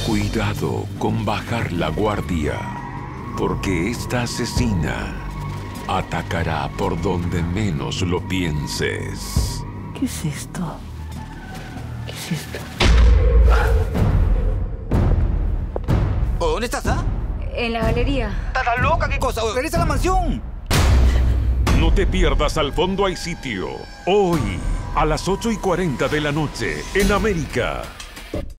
Cuidado con bajar la guardia, porque esta asesina atacará por donde menos lo pienses. ¿Qué es esto? ¿Qué es esto? ¿Dónde estás, ah? En la galería. ¿Estás loca? ¿Qué cosa? ¡Regresa a la mansión! No te pierdas Al Fondo Hay Sitio, hoy a las 8:40 de la noche en América.